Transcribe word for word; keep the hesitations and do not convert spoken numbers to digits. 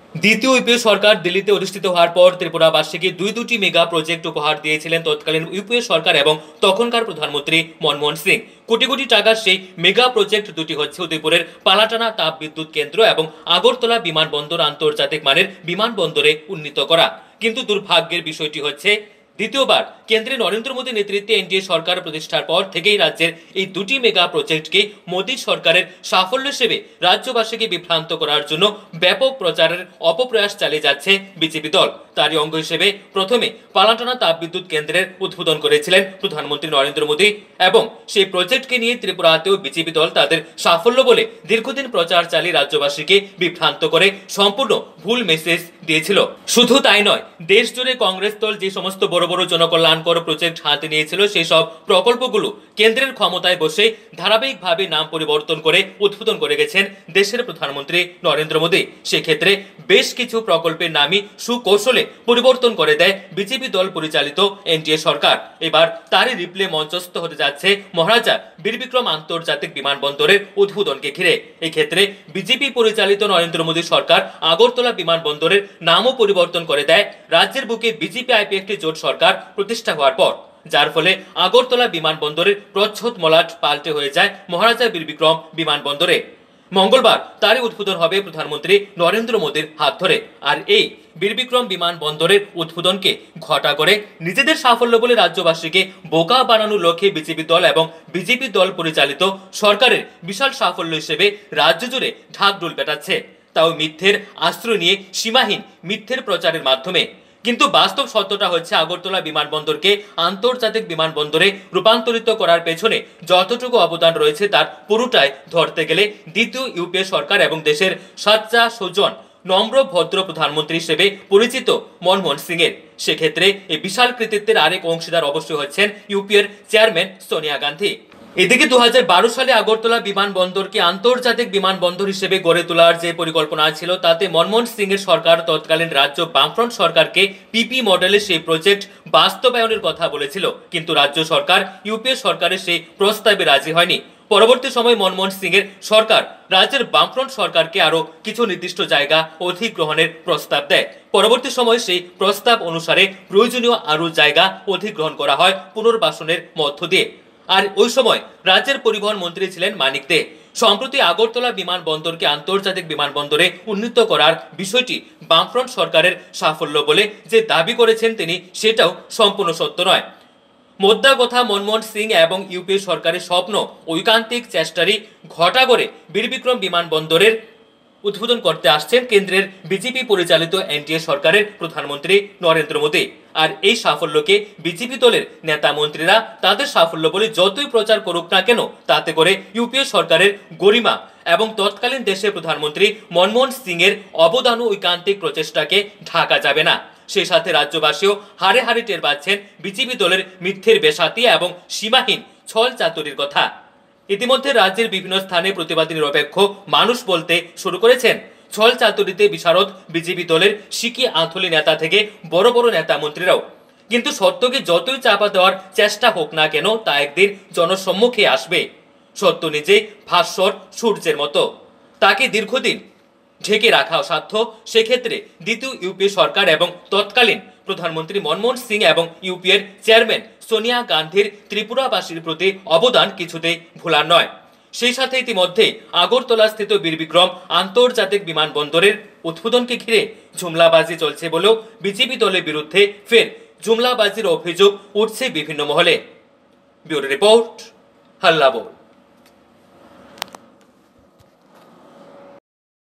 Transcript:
দ্বিতীয় ইউপিএ সরকার দিল্লিতে অধিষ্ঠিত হওয়ার পর ত্রিপুরাবাসীকে দুই দুটি মেগা প্রজেক্ট উপহার দিয়েছিলেন তৎকালীন ইউপিএ সরকার এবং তখনকার প্রধানমন্ত্রী মনমোহন সিং। কোটি কোটি টাকার সেই মেগা প্রজেক্ট দুটি হচ্ছে উদয়পুরের পালাটানা তাপ বিদ্যুৎ কেন্দ্র এবং আগরতলা বিমানবন্দর আন্তর্জাতিক মানের বিমানবন্দরে উন্নীত করা। কিন্তু দুর্ভাগ্যের বিষয়টি হচ্ছে দ্বিতীয়বার কেন্দ্রে নরেন্দ্র মোদী নেতৃত্বে এনডিএ সরকার প্রতিষ্ঠার পর থেকেই রাজ্যের এই দুটি মেগা প্রজেক্টকে মোদী সরকারের সাফল্য হিসেবে রাজ্যবাসীকে বিভ্রান্ত করার জন্য ব্যাপক প্রচারের অপপ্রয়াস চালিয়ে যাচ্ছে বিজেপি দল। তারই অঙ্গ হিসেবে প্রথমে পালাটানা তাপবিদ্যুৎ কেন্দ্রের উদ্বোধন করেছিলেন প্রধানমন্ত্রী নরেন্দ্র মোদী এবং সেই প্রজেক্টকে নিয়ে ত্রিপুরাতেও বিজেপি দল তাদের সাফল্য বলে দীর্ঘদিন প্রচার চালিয়ে রাজ্যবাসীকে বিভ্রান্ত করে সম্পূর্ণ ভুল মেসেজ দিয়েছিল। শুধু তাই নয়, দেশ জুড়ে কংগ্রেস দল যে সমস্ত বড় বড় জনকল্যাণকর প্রজেক্ট হাতে নিয়েছিল সেই সব প্রকল্পগুলো কেন্দ্রের ক্ষমতায় বসে ধারাবাহিকভাবে নাম পরিবর্তন করে উদ্বোধন করে গেছেন দেশের প্রধানমন্ত্রী নরেন্দ্র মোদী। সেক্ষেত্রে বেশ কিছু প্রকল্পের নামই সুকৌশলে পরিবর্তন করে দেয় বিজেপি দল পরিচালিত এনডিএ সরকার। এবার তারই রিপ্লে মঞ্চস্থ হতে যাচ্ছে মহারাজা বীরবিক্রম আন্তর্জাতিক বিমানবন্দরের উদ্বোধনকে ঘিরে। এক্ষেত্রে বিজেপি পরিচালিত নরেন্দ্র মোদী সরকার আগরতলা বিমানবন্দরের নামও পরিবর্তন করে দেয় রাজ্যের বুকে বিজেপি আইপিএফটি জোট সরকার প্রতিষ্ঠা হওয়ার পর, যার ফলে আগরতলা বিমানবন্দরের প্রচ্ছদ মলাট পাল্টে হয়ে যায় মহারাজা বীরবিক্রম বিমানবন্দরে। মঙ্গলবার তারই উদ্বোধন হবে প্রধানমন্ত্রী নরেন্দ্র মোদীর হাত ধরে। আর এই বীরবিক্রম বিমানবন্দরের উদ্বোধনকে ঘটা করে নিজেদের সাফল্য বলে রাজ্যবাসীকে বোকা বানানোর লক্ষ্যে বিজেপি দল এবং বিজেপি দল পরিচালিত সরকারের বিশাল সাফল্য হিসেবে রাজ্য জুড়ে ঢাকঢোল পেটাচ্ছে, তাও মিথ্যের আশ্রয় নিয়ে সীমাহীন মিথ্যের প্রচারের মাধ্যমে। কিন্তু বাস্তব সত্যটা হচ্ছে আগরতলা বিমানবন্দরকে আন্তর্জাতিক বিমানবন্দরে রূপান্তরিত করার পেছনে যতটুকু অবদান রয়েছে তার পুরোটাই ধরতে গেলে দ্বিতীয় ইউপিএ সরকার এবং দেশের সাচ্চা সুজন নম্র ভদ্র প্রধানমন্ত্রী হিসেবে পরিচিত মনমোহন সিং এর। সেক্ষেত্রে এই বিশাল কৃতিত্বের আরেক অংশীদার অবশ্যই হচ্ছেন ইউপিএর চেয়ারম্যান সোনিয়া গান্ধী। এদিকে দু হাজার বারো সালে আগরতলা বিমানবন্দরকে আন্তর্জাতিক বিমানবন্দর হিসেবে গড়ে তোলার যে পরিকল্পনা ছিল তাতে মনমোহন সিং এর সরকার তৎকালীন রাজ্য বামফ্রন্ট সরকারকে পিপি মডেলে সেই প্রজেক্ট বাস্তবায়নের কথা বলেছিল, কিন্তু রাজ্য সরকার ইউপিএ সরকারের সেই প্রস্তাবে রাজি হয়নি। পরবর্তী সময় মনমোহন সিং এর সরকার রাজ্যের বামফ্রন্ট সরকারকে আরো কিছু নির্দিষ্ট জায়গা অধিগ্রহণের প্রস্তাব দেয়। পরবর্তী সময় সেই প্রস্তাব অনুসারে প্রয়োজনীয় আরো জায়গা অধিগ্রহণ করা হয় পুনর্বাসনের মধ্য দিয়ে। আর ওই সময় রাজ্যের পরিবহন মন্ত্রী ছিলেন মানিক দে। সম্প্রতি আগরতলা বিমানবন্দরকে আন্তর্জাতিক বিমানবন্দরে উন্নীত করার বিষয়টি বামফ্রন্ট সরকারের সাফল্য বলে যে দাবি করেছেন তিনি, সেটাও সম্পূর্ণ সত্য নয়। মোদ্দা কথা, মনমোহন সিং এবং ইউপিএ সরকারের স্বপ্ন ঐকান্তিক চেষ্টারই ঘটা করে বীরবিক্রম বিমানবন্দরের উদ্বোধন করতে আসছেন কেন্দ্রের বিজেপি পরিচালিত এনডিএ সরকারের প্রধানমন্ত্রী নরেন্দ্র মোদী। আর এই সাফল্যকে বিজেপি দলের নেতা মন্ত্রীরা তাদের সাফল্য বলে যতই প্রচার করুক না কেন, তাতে করে ইউপিএ সরকারের গরিমা এবং তৎকালীন দেশের প্রধানমন্ত্রী মনমোহন সিং এর অবদান ও ঐকান্তিক প্রচেষ্টাকে ঢাকা যাবে না। সেই সাথে রাজ্যবাসীও হারে হারে টের পাচ্ছেন বিজেপি দলের মিথ্যের বেসাতি এবং সীমাহীন ছল চাতুরির কথা। ইতিমধ্যে রাজ্যের বিভিন্ন স্থানে প্রতিবাদী নিরপেক্ষ মানুষ বলতে শুরু করেছেন। ছল চাতুরিতে বিশারদ বিজেপি দলের সিকি আঁথলি নেতা থেকে বড় বড় নেতা মন্ত্রীরাও। কিন্তু সত্যকে যতই চাপা দেওয়ার চেষ্টা হোক না কেন, তা একদিন জনসম্মুখে আসবে। সত্য নিজেই ভাস্বর সূর্যের মতো, তাকে দীর্ঘদিন ঢেকে রাখা অসাধ্য। সেক্ষেত্রে দ্বিতীয় ইউপিএ সরকার এবং তৎকালীন প্রধানমন্ত্রী মনমোহন সিং এবং ইউপিএর চেয়ারম্যান সোনিয়া গান্ধীর ত্রিপুরাবাসীর প্রতি অবদান কিছুতেই ভোলার নয়। সেই সাথে ইতিমধ্যে আগরতলা স্থিত বীরবিক্রম আন্তর্জাতিক বিমানবন্দরের উদ্বোধনকে ঘিরে জুমলাবাজি চলছে বলেও বিজেপি দলের বিরুদ্ধে ফের জুমলাবাজির অভিযোগ উঠছে বিভিন্ন মহলে। ব্যুরো রিপোর্ট, হাল্লা বোল।